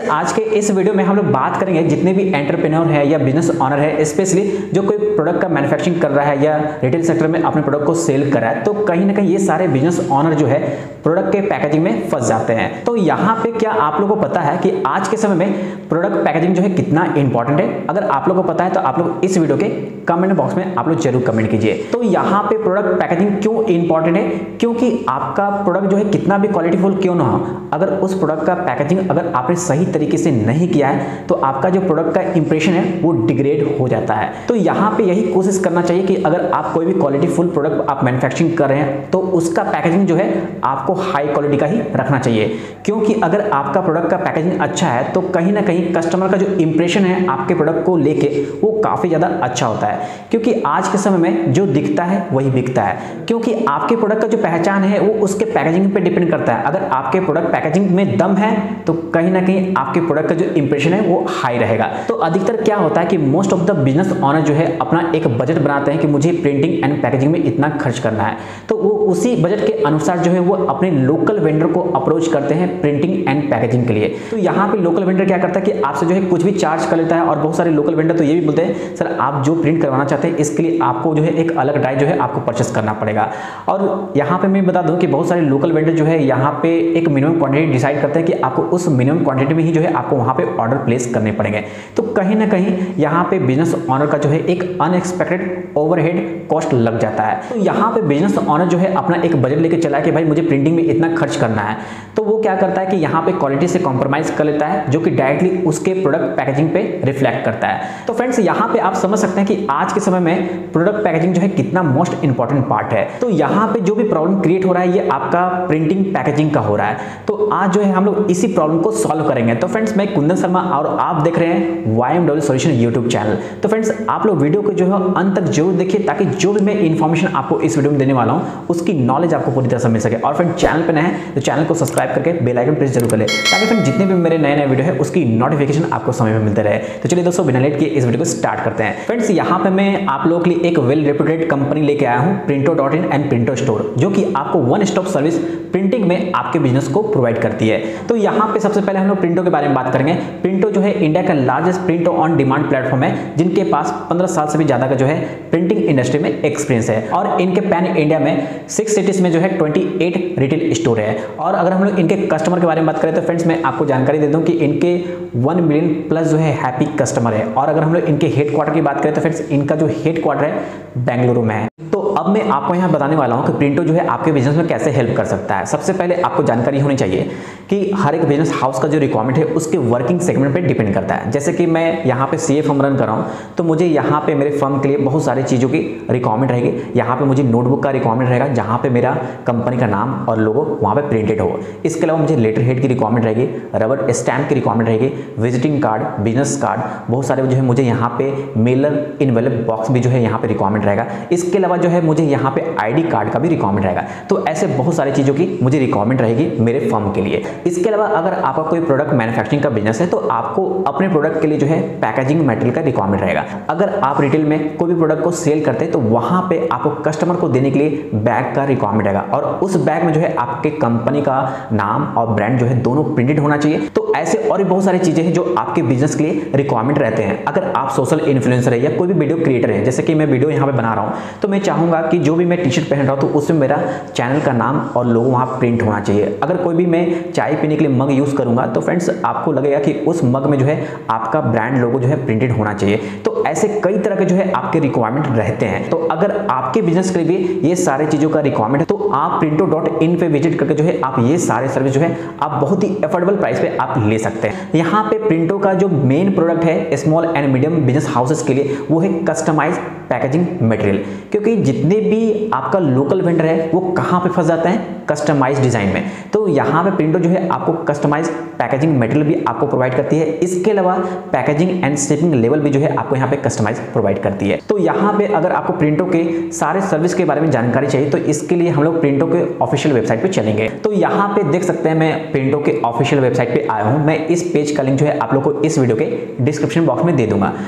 आज के इस वीडियो में हम लोग बात करेंगे जितने भी एंटरप्रेन्योर है या बिजनेस ऑनर है, स्पेशली जो कोई प्रोडक्ट का मैन्युफैक्चरिंग कर रहा है या रिटेल सेक्टर में अपने प्रोडक्ट को सेल कर रहा है, तो कहीं ना कहीं ये सारे बिजनेस ऑनर जो है प्रोडक्ट के पैकेजिंग में फंस जाते हैं। तो यहाँ पे क्या आप लोगों को पता है कि आज के समय में प्रोडक्ट पैकेजिंग जो है कितना इंपॉर्टेंट है? अगर आप लोगों को पता है तो आप लोग इस वीडियो के कमेंट बॉक्स में आप लोग जरूर कमेंट कीजिए। तो यहाँ पे प्रोडक्ट पैकेजिंग क्यों इंपॉर्टेंट है? क्योंकि आपका प्रोडक्ट जो है कितना भी क्वालिटीफुल क्यों ना हो, अगर उस प्रोडक्ट का पैकेजिंग अगर आपने सही तरीके से नहीं किया है तो आपका जो प्रोडक्ट का इंप्रेशन है वो डिग्रेड हो जाता है। तो यहाँ पे यही कोशिश करना चाहिए कि अगर आप कोई भी क्वालिटीफुल प्रोडक्ट आप मैन्युफैक्चरिंग कर रहे हैं तो उसका पैकेजिंग जो है आपको हाई क्वालिटी का ही रखना चाहिए, क्योंकि अगर आपका प्रोडक्ट का पैकेजिंग अच्छा है तो कहीं ना कहीं कस्टमर का जो इंप्रेशन है आपके प्रोडक्ट को लेके वो काफी ज्यादा अच्छा होता है। क्योंकि आज के समय में जो दिखता है वही बिकता है, क्योंकि आपके प्रोडक्ट का जो पहचान है वो उसके पैकेजिंग पे डिपेंड करता है। अगर आपके प्रोडक्ट पैकेजिंग में दम है तो कहीं ना कहीं आपके प्रोडक्ट का जो इंप्रेशन है वो हाई रहेगा। तो अधिकतर क्या होता है कि most of the business owner जो है अपना एक बजट बनाते हैं कि मुझे प्रिंटिंग एंड पैकेजिंग में इतना खर्च करना है, तो वो उसी बजट के अनुसार जो है वो अपने लोकल वेंडर को अप्रोच करते हैं प्रिंटिंग एंड पैकेजिंग के लिए। तो यहाँ पे लोकल वेंडर क्या करता है कि आपसे जो है कुछ भी चार्ज कर लेता है, और बहुत सारे लोकल वेंडर तो ये भी बोलते हैं सर आप जो प्रिंट करवाना चाहते हैं इसके लिए आपको जो है एक अलग डाई जो है आपको परचेस करना पड़ेगा। और यहाँ पे मैं बता दूं कि बहुत सारे लोकल वेंडर जो है यहाँ पे एक मिनिमम क्वांटिटी डिसाइड करते हैं कि आपको उस मिनिमम क्वांटिटी में ही जो है आपको वहाँ पे ऑर्डर प्लेस करने पड़ेंगे। तो कहीं ना कहीं यहाँ पे बिजनेस ऑनर का जो है एक अनएक्सपेक्टेड ओवरहेड कॉस्ट लग जाता है। तो यहाँ पे बिजनेस ऑनर जो है अपना एक बजट लेके चला है कि भाई मुझे प्रिंटिंग में इतना खर्च करना है, तो वो क्या करता है कि यहाँ पे क्वालिटी से कॉम्प्रोमाइज कर लेता है, जो कि डायरेक्टली उसके प्रोडक्ट पैकेजिंग पे रिफ्लेक्ट करता है। तो फ्रेंड्स यहाँ पे आप समझ सकते हैं कि आज के समय में प्रोडक्ट पैकेजिंग जो है कितना मोस्ट इंपॉर्टेंट पार्ट है। तो यहाँ पे जो भी प्रॉब्लम क्रिएट हो रहा है ये आपका प्रिंटिंग पैकेजिंग का हो रहा है। तो आज जो है हम लोग इसी प्रॉब्लम को सॉल्व करेंगे। तो फ्रेंड्स मैं कुंदन शर्मा और आप देख रहे हैं YMW सॉल्यूशन यूट्यूब चैनल। तो फ्रेंड्स आप लोग वीडियो को जो है अंत तक जरूर देखिए, ताकि जो भी मैं इन्फॉर्मेशन आपको इस वीडियो में देने वाला हूँ उसकी नॉलेज आपको पूरी तरह से मिल सके। और फ्रेंड चैनल पर नए हैं तो चैनल को सब्सक्राइब करके बेल आइकन प्रेस जरूर कर ले, ताकि फ्रेंड जितने भी मेरे नए वीडियो है उसकी नोटिफिकेशन आपको समय में मिलते रहे। तो चलिए दोस्तों बिना लेट किए इस वीडियो को स्टार्ट करते हैं। फ्रेंड्स यहाँ पे मैं आप लोगों के लिए एक वेल रेप्यूटेड कंपनी लेके आया हूँ, Printo.in एंड Printo स्टोर, जो कि आपको वन स्टॉप सर्विस प्रिंटिंग में आपके बिजनेस को प्रोवाइड करती है। तो यहाँ पे सबसे पहले हम लोग प्रिंटो के बारे में बात करेंगे। प्रिंटो जो है इंडिया का largest print on demand platform है, जिनके पास 15 साल से भी ज्यादा का जो है प्रिंटिंग इंडस्ट्री में एक्सपीरियंस है, और इनके पैन इंडिया में 6 सिटीज में जो है 28 रिटेल स्टोर है। और अगर हम लोग इनके कस्टमर के बारे में बात करें तो फ्रेंड्स मैं आपको जानकारी दे दूं कि इनके 1 मिलियन प्लस जो है हैप्पी कस्टमर है। और अगर हम लोग इनके हेड क्वार्टर की बात करें तो फ्रेंड्स इनका जो हेड क्वार्टर है बेंगलुरु में है। तो अब मैं आपको यहाँ बताने वाला हूँ कि प्रिंटो जो है आपके बिजनेस में कैसे हेल्प कर सकता है। सबसे पहले आपको जानकारी होनी चाहिए कि हर एक बिजनेस हाउस का जो रिक्वायरमेंट है उसके वर्किंग सेगमेंट पे डिपेंड करता है। जैसे कि मैं यहाँ पे सीए फर्म रन कर रहा हूँ, तो मुझे यहाँ पे मेरे फर्म के लिए बहुत सारी चीज़ों की रिक्वायरमेंट रहेगी। यहाँ पे मुझे नोटबुक का रिक्वायरमेंट रहेगा, जहाँ पे मेरा कंपनी का नाम और लोगो वहाँ पे प्रिंटेड हो। इसके अलावा मुझे लेटर हेड की रिक्वायरमेंट रहेगी, रबर स्टैम्प की रिक्वायरमेंट रहेगी, विजिटिंग कार्ड, बिजनेस कार्ड, बहुत सारे जो है मुझे यहाँ पे मेलर इनवेलप बॉक्स भी जो है यहाँ पे रिक्वायरमेंट रहेगा। इसके अलावा जो है मुझे यहाँ पे आईडी कार्ड का भी रिक्वायरमेंट रहेगा। तो ऐसे बहुत सारी चीज़ों की मुझे रिक्वायरमेंट रहेगी मेरे फर्म के लिए। इसके अलावा अगर आपका कोई प्रोडक्ट मैन्युफैक्चरिंग का बिजनेस है तो आपको अपने प्रोडक्ट के लिए जो है पैकेजिंग मटेरियल का रिक्वायरमेंट रहेगा। अगर आप रिटेल में कोई भी प्रोडक्ट को सेल करते हैं तो वहां पे आपको कस्टमर को देने के लिए बैग का रिक्वायरमेंट रहेगा, और उस बैग में जो है आपके कंपनी का नाम और ब्रांड जो है दोनों प्रिंटेड होना चाहिए। तो ऐसे और भी बहुत सारी चीजें हैं जो आपके बिजनेस के लिए रिक्वायरमेंट रहते हैं। अगर आप सोशल इन्फ्लुएंसर है या कोई भी वीडियो क्रिएटर है, जैसे कि मैं वीडियो यहाँ पे बना रहा हूँ, तो मैं चाहूंगा कि जो भी मैं टी शर्ट पहन रहा हूँ तो उसमें मेरा चैनल का नाम और लोगो वहाँ प्रिंट होना चाहिए। अगर कोई भी मैं चाय पीने के लिए मग यूज करूंगा तो फ्रेंड्स आपको लगेगा कि उस मग में जो है आपका ब्रांड लोगो जो है प्रिंटेड होना चाहिए। तो ऐसे कई तरह के जो है आपके रिक्वायरमेंट रहते हैं। तो अगर आपके बिजनेस के लिए भी ये सारे चीजों का रिक्वायरमेंट है तो आप Printo.in पे विजिट करके जो है आप ये सारे सर्विस जो है आप बहुत ही अफोर्डेबल प्राइस पे आप ले सकते हैं। यहाँ पे प्रिंटो का जो मेन प्रोडक्ट है small and medium business houses के लिए वो है कस्टमाइज पैकेजिंग मटेरियल, क्योंकि जितने भी आपका लोकल वेंडर है वो कहाँ पे फंस जाते हैं कस्टमाइज डिजाइन में। तो यहाँ पे प्रिंटो जो है आपको कस्टमाइज पैकेजिंग मटेरियल भी आपको प्रोवाइड करती है। इसके अलावा पैकेजिंग एंड शिपिंग लेवल भी जो है आपको यहाँ पे कस्टमाइज प्रोवाइड करती है। तो यहाँ पे अगर आपको प्रिंटो के सारे सर्विस के बारे में जानकारी चाहिए तो इसके लिए हम लोग प्रिंटो के ऑफिशियल वेबसाइट पे चलेंगे। तो यहाँ पे देख सकते हैं मैं प्रिंटो के ऑफिशियल वेबसाइट पे आया हूँ। मैं इस पेज का लिंक जो है आप लोग को इस वीडियो के डिस्क्रिप्शन बॉक्स में दे दूंगा। तो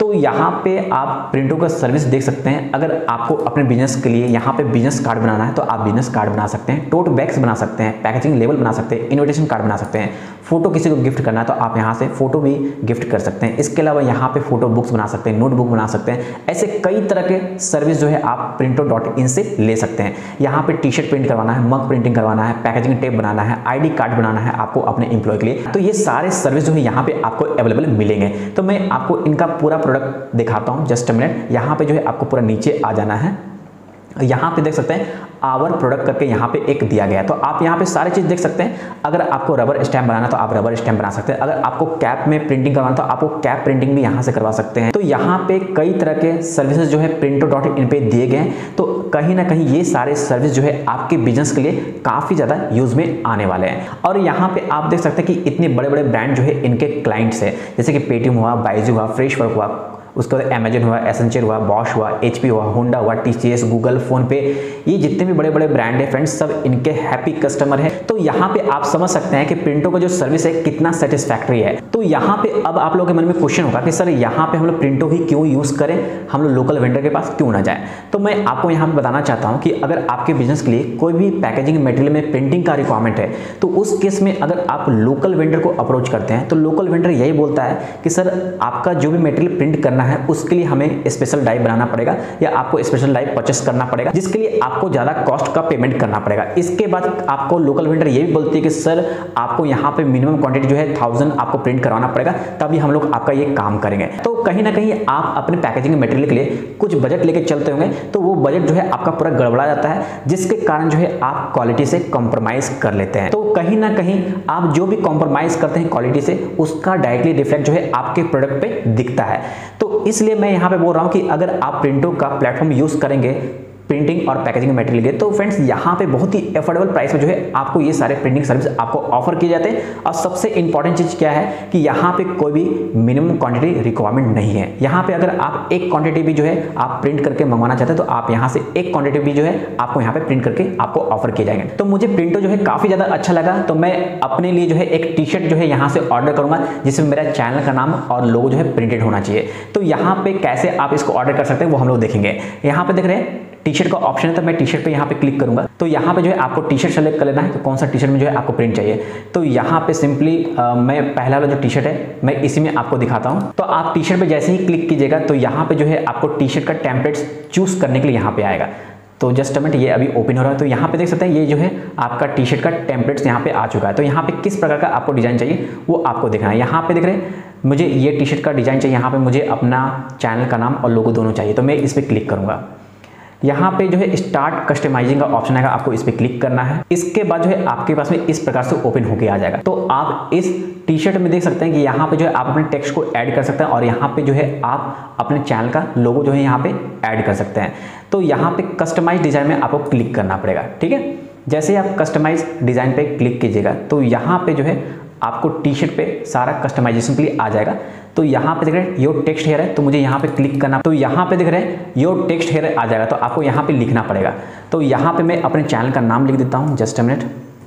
तो यहाँ पे आप प्रिंटो का सर्विस देख सकते हैं। अगर आपको अपने बिजनेस के लिए यहाँ पे बिजनेस कार्ड बनाना है तो आप बिजनेस कार्ड बना सकते हैं, टोट बैग्स बना सकते हैं, पैकेजिंग लेबल बना सकते हैं, इन्विटेशन कार्ड बना सकते हैं, फोटो किसी को गिफ्ट करना है तो आप यहाँ से फोटो भी गिफ्ट कर सकते हैं। इसके अलावा यहाँ पे फोटो बुक्स बना सकते हैं, नोटबुक बना सकते हैं। ऐसे कई तरह के सर्विस जो है आप printo.in से ले सकते हैं। यहाँ पे टी शर्ट प्रिंट करवाना है, मग प्रिंटिंग करवाना है, पैकेजिंग टेप बनाना है, ID कार्ड बनाना है आपको अपने एम्प्लॉय के लिए, तो ये सारे सर्विस जो है यहाँ पे आपको अवेलेबल मिलेंगे। तो मैं आपको इनका पूरा प्रोडक्ट दिखाता हूँ, जस्ट अ मिनट। यहाँ पे जो है आपको पूरा नीचे आ जाना है। यहाँ पे देख सकते हैं आवर प्रोडक्ट करके यहाँ पे एक दिया गया है, तो आप यहाँ पे सारी चीज देख सकते हैं। अगर आपको रबर स्टैम्प बनाना तो आप रबर स्टैम्प बना सकते हैं, अगर आपको कैप में प्रिंटिंग करवाना तो आपको कैप प्रिंटिंग भी यहाँ से करवा सकते हैं। तो यहाँ पे कई तरह के सर्विसेज जो है printo.in पे दिए गए हैं। तो कहीं ना कहीं ये सारे सर्विस जो है आपके बिजनेस के लिए काफी ज्यादा यूज में आने वाले हैं। और यहाँ पे आप देख सकते हैं कि इतने बड़े बड़े ब्रांड जो है इनके क्लाइंट्स है, जैसे कि पेटीएम हुआ, बाइजू हुआ, फ्रेशवर्क हुआ, उसके बाद अमेजन हुआ, एसेंशियल हुआ, बॉश हुआ, HP हुआ, होंडा हुआ, TCS, गूगल, फोन पे, ये जितने भी बड़े बड़े ब्रांड है फ्रेंड्स सब इनके हैप्पी कस्टमर है। तो यहाँ पे आप समझ सकते हैं कि प्रिंटो का जो सर्विस है कितना सेटिस्फैक्टरी है। तो यहाँ पे अब आप लोगों के मन में क्वेश्चन होगा कि सर यहाँ पे हम लोग प्रिंटो ही क्यों यूज करें, हम लोग लोकल वेंडर के पास क्यों ना जाए। तो मैं आपको यहाँ पे बताना चाहता हूँ कि अगर आपके बिजनेस के लिए कोई भी पैकेजिंग मटेरियल में प्रिंटिंग का रिक्वायरमेंट है तो उस केस में अगर आप लोकल वेंडर को अप्रोच करते हैं तो लोकल वेंडर यही बोलता है कि सर आपका जो भी मटेरियल प्रिंट करना है उसके लिए हमें स्पेशल डाई बनाना पड़ेगा या आपको स्पेशल डाई परचेस करना पड़ेगा, जिसके लिए आपको ज्यादा कॉस्ट का पेमेंट करना पड़ेगा। इसके बाद आपको लोकल वेंडर ये भी बोलती है कि सर आपको यहाँ पे मिनिमम क्वांटिटी जो है 1000 आपको प्रिंट करवाना पड़ेगा, तभी हम लोग आपका ये काम करेंगे। तो कहीं ना कहीं आप अपने पैकेजिंग मटेरियल के लिए कुछ बजट लेके चलते होंगे तो वो बजट जो है आपका पूरा गड़बड़ा जाता है, जिसके कारण जो है आप क्वालिटी से कॉम्प्रोमाइज कर लेते हैं। तो कहीं ना कहीं आप जो भी कॉम्प्रोमाइज करते हैं क्वालिटी से उसका डायरेक्टली रिफ्लेक्ट जो है आपके प्रोडक्ट पे दिखता है। तो इसलिए मैं यहाँ पे बोल रहा हूँ कि अगर आप प्रिंटो का प्लेटफॉर्म यूज करेंगे प्रिंटिंग और पैकेजिंग मटेरियल के, तो फ्रेंड्स यहाँ पे बहुत ही अफोर्डेबल प्राइस में जो है आपको ये सारे प्रिंटिंग सर्विस आपको ऑफर किए जाते हैं। और सबसे इंपॉर्टेंट चीज क्या है कि यहाँ पे कोई भी मिनिमम क्वांटिटी रिक्वायरमेंट नहीं है। यहाँ पे अगर आप एक क्वांटिटी भी जो है आप प्रिंट करके मंगवाना चाहते हैं तो आप यहाँ से एक क्वांटिटी भी जो है आपको यहाँ पे प्रिंट करके आपको ऑफर किए जाएंगे। तो मुझे प्रिंटो जो है काफी ज्यादा अच्छा लगा, तो मैं अपने लिए जो है एक टी शर्ट जो है यहाँ से ऑर्डर करूंगा जिसमें मेरा चैनल का नाम और लोगो जो है प्रिंटेड होना चाहिए। तो यहाँ पे कैसे आप इसको ऑर्डर कर सकते हैं वो हम लोग देखेंगे। यहाँ पे देख रहे हैं टी शर्ट का ऑप्शन है, तो मैं टी शर्ट पे यहाँ पे क्लिक करूंगा। तो यहाँ पे जो है आपको टी शर्ट सेलेक्ट कर लेना है कि कौन सा टी शर्ट में जो है आपको प्रिंट चाहिए। तो यहाँ पे सिंपली मैं पहला वाला जो टी शर्ट है मैं इसी में आपको दिखाता हूँ। तो आप टी शर्ट पे जैसे ही क्लिक कीजिएगा तो यहाँ पे जो है आपको टी शर्ट का टेम्पलेट्स चूज करने के लिए यहाँ पे आएगा। तो जस्ट अ मिनट, ये अभी ओपन हो रहा है। तो यहाँ पे देख सकते हैं ये जो है आपका टी शर्ट का टेम्पलेट्स यहाँ पे आ चुका है। तो यहाँ पे किस प्रकार का आपको डिजाइन चाहिए वो आपको देखना है। यहाँ पे देख रहे हैं मुझे ये टी शर्ट का डिजाइन चाहिए, यहाँ पे मुझे अपना चैनल का नाम और लोगो दोनों चाहिए। तो मैं इस पर क्लिक करूंगा। यहाँ पे जो है स्टार्ट कस्टमाइजिंग का ऑप्शन आएगा, आपको इस पे क्लिक करना है। इसके बाद जो है आपके पास में इस प्रकार से ओपन होके आ जाएगा। तो आप इस टी शर्ट में देख सकते हैं कि यहाँ पे जो है आप अपने टेक्स्ट को ऐड कर सकते हैं और यहाँ पे जो है आप अपने चैनल का लोगो जो है यहाँ पे ऐड कर सकते हैं। तो यहाँ पे कस्टमाइज डिजाइन में आपको क्लिक करना पड़ेगा, ठीक है। जैसे आप कस्टमाइज डिजाइन पे क्लिक कीजिएगा तो यहाँ पे जो है आपको टी शर्ट पे सारा कस्टमाइजेशन के लिए आ जाएगा। तो यहाँ पे देख रहे हैं योर टेक्स्ट हेयर है, तो मुझे यहाँ पे क्लिक करना। तो यहाँ पे देख रहे हैं योर टेक्स्ट हेयर आ जाएगा, तो आपको यहाँ पे लिखना पड़ेगा। तो यहाँ पे मैं अपने चैनल का नाम लिख देता हूँ, जस्ट अ मिनट।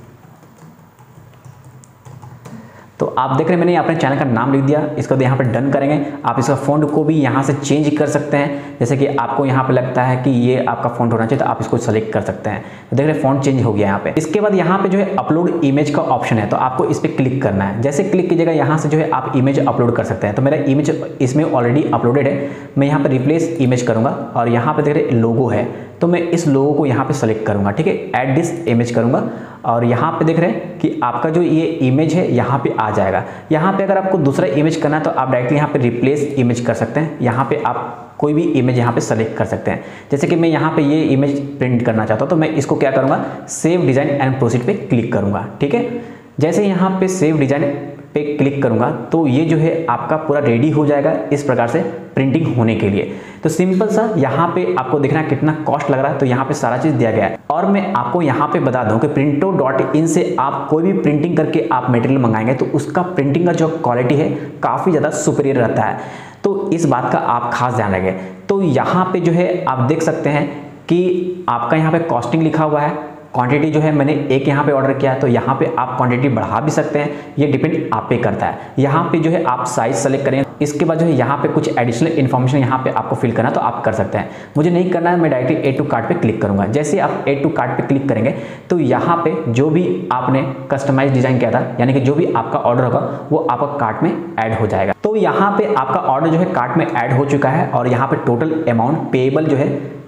तो आप देख रहे हैं मैंने अपने चैनल का नाम लिख दिया। इसके बाद यहाँ पे डन करेंगे। आप इसका फ़ॉन्ट को भी यहाँ से चेंज कर सकते हैं, जैसे कि आपको यहाँ पे लगता है कि ये आपका फ़ॉन्ट होना चाहिए तो आप इसको सेलेक्ट कर सकते हैं। तो देख रहे हैं फ़ॉन्ट चेंज हो गया यहाँ पे। इसके बाद यहाँ पे जो है अपलोड इमेज का ऑप्शन है, तो आपको इस पर क्लिक करना है। जैसे क्लिक कीजिएगा यहाँ से जो है आप इमेज अपलोड कर सकते हैं। तो मेरा इमेज इसमें ऑलरेडी अपलोडेड है। मैं यहाँ पर रिप्लेस इमेज करूँगा और यहाँ पे देख रहे लोगो है, तो मैं इस लोगो को यहाँ पे सेलेक्ट करूँगा, ठीक है। ऐड दिस इमेज करूँगा और यहाँ पे देख रहे हैं कि आपका जो ये इमेज है यहाँ पे आ जाएगा। यहाँ पे अगर आपको दूसरा इमेज करना है तो आप डायरेक्टली यहाँ पे रिप्लेस इमेज कर सकते हैं। यहाँ पे आप कोई भी इमेज यहाँ पे सेलेक्ट कर सकते हैं। जैसे कि मैं यहाँ पे ये इमेज प्रिंट करना चाहता हूँ तो मैं इसको क्या करूँगा, सेव डिज़ाइन एंड प्रोसीड पे क्लिक करूँगा, ठीक है। जैसे यहाँ पे सेव डिज़ाइन पे क्लिक करूँगा तो ये जो है आपका पूरा रेडी हो जाएगा इस प्रकार से प्रिंटिंग होने के लिए। तो सिंपल सा यहाँ पे आपको देखना कितना कॉस्ट लग रहा है, तो यहाँ पे सारा चीज़ दिया गया है। और मैं आपको यहाँ पे बता दूं कि printo.in से आप कोई भी प्रिंटिंग करके आप मटेरियल मंगाएंगे तो उसका प्रिंटिंग का जो क्वालिटी है काफ़ी ज़्यादा सुपीरियर रहता है। तो इस बात का आप खास ध्यान रखें। तो यहाँ पे जो है आप देख सकते हैं कि आपका यहाँ पे कॉस्टिंग लिखा हुआ है, क्वांटिटी जो है मैंने एक यहाँ पे ऑर्डर किया है, तो यहाँ पे आप क्वांटिटी बढ़ा भी सकते हैं, ये डिपेंड आप पे करता है। यहाँ पे जो है आप साइज सेलेक्ट करें, इसके बाद जो है यहाँ पे कुछ एडिशनल इन्फॉर्मेशन यहाँ पे आपको फिल करना है तो आप कर सकते हैं। मुझे नहीं करना है, मैं डायरेक्टली ऐड टू कार्ट पे क्लिक करूंगा। जैसे आप ऐड टू कार्ट पे क्लिक करेंगे तो यहाँ पे जो भी आपने कस्टमाइज डिजाइन किया था, यानी कि जो भी आपका ऑर्डर होगा वो आपका कार्ट में ऐड हो जाएगा। तो यहाँ पे आपका ऑर्डर जो है कार्ट में ऐड हो चुका है और यहाँ पे टोटल अमाउंट पेएबल जो है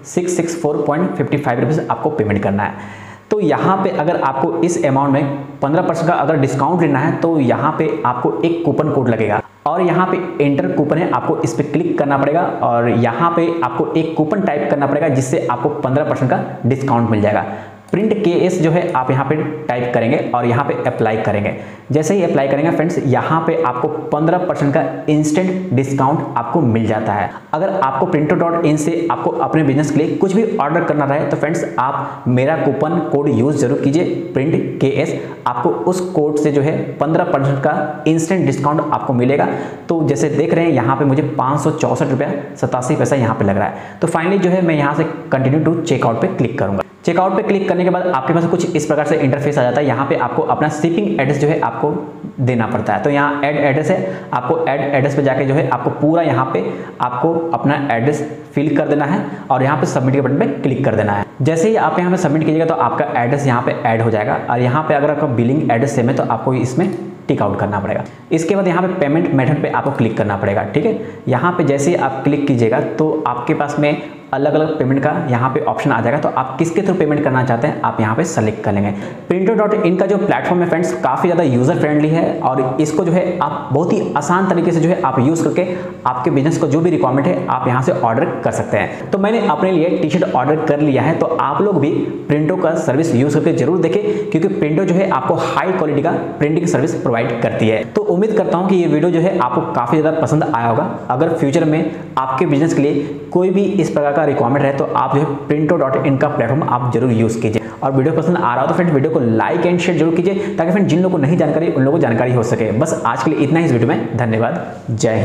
664.55 रुपीज़ आपको पेमेंट करना है। तो यहाँ पे अगर आपको इस अमाउंट में 15% का अगर डिस्काउंट लेना है तो यहाँ पे आपको एक कूपन कोड लगेगा और यहाँ पे एंटर कूपन है, आपको इस पर क्लिक करना पड़ेगा और यहाँ पे आपको एक कूपन टाइप करना पड़ेगा जिससे आपको 15% का डिस्काउंट मिल जाएगा। प्रिंट KS जो है आप यहाँ पे टाइप करेंगे और यहाँ पे अप्लाई करेंगे। जैसे ही अप्लाई करेंगे फ्रेंड्स, यहाँ पे आपको 15% का इंस्टेंट डिस्काउंट आपको मिल जाता है। अगर आपको printo.in से आपको अपने बिजनेस के लिए कुछ भी ऑर्डर करना रहे तो फ्रेंड्स आप मेरा कूपन कोड यूज जरूर कीजिए, प्रिंट KS। आपको उस कोड से जो है 15% का इंस्टेंट डिस्काउंट आपको मिलेगा। तो जैसे देख रहे हैं यहाँ पे मुझे 564 रुपया 87 पैसा यहाँ पे लग रहा है। तो फाइनली जो है मैं यहाँ से कंटिन्यू टू चेकआउट पे क्लिक करूंगा। चेकआउट पे क्लिक करने के बाद आपके पास कुछ इस प्रकार से इंटरफेस आ जाता है। यहाँ पे आपको अपना शिपिंग एड्रेस जो है आपको देना पड़ता है। तो यहाँ ऐड एड्रेस है, आपको ऐड एड्रेस पे जाके जो है आपको पूरा यहाँ पे आपको अपना एड्रेस फिल कर देना है और यहाँ पे सबमिट के बटन पे क्लिक कर देना है। जैसे ही आप यहाँ पे सबमिट कीजिएगा तो आपका एड्रेस यहाँ पे ऐड हो जाएगा और यहाँ पे अगर आपका बिलिंग एड्रेस सेम है तो आपको इसमें टिक आउट करना पड़ेगा। इसके बाद यहाँ पे पेमेंट मेथड पे आपको क्लिक करना पड़ेगा, ठीक है। यहाँ पे जैसे ही आप क्लिक कीजिएगा तो आपके पास में अलग अलग पेमेंट का यहाँ पे ऑप्शन आ जाएगा। तो आप किसके थ्रू पेमेंट करना चाहते हैं आप यहाँ पे सेलेक्ट कर लेंगे। Printo.in का जो प्लेटफॉर्म है फ्रेंड्स काफ़ी ज़्यादा यूज़र फ्रेंडली है और इसको जो है आप बहुत ही आसान तरीके से जो है आप यूज़ करके आपके बिजनेस को जो भी रिक्वायरमेंट है आप यहाँ से ऑर्डर कर सकते हैं। तो मैंने अपने लिए टी शर्ट ऑर्डर कर लिया है, तो आप लोग भी Printo का सर्विस यूज़ करके जरूर देखें क्योंकि Printo जो है आपको हाई क्वालिटी का प्रिंटिंग सर्विस प्रोवाइड करती है। तो उम्मीद करता हूँ कि ये वीडियो जो है आपको काफ़ी ज़्यादा पसंद आया होगा। अगर फ्यूचर में आपके बिजनेस के लिए कोई भी इस प्रकार का रिक्वायरमेंट है तो आप जो है Printo.in का प्लेटफॉर्म आप जरूर यूज़ कीजिए। और वीडियो पसंद आ रहा हो तो फ्रेंड वीडियो को लाइक एंड शेयर जरूर कीजिए ताकि फ्रेंड जिन लोगों को नहीं जानकारी उन लोगों को जानकारी हो सके। बस आज के लिए इतना ही इस वीडियो में। धन्यवाद। जय हिंद।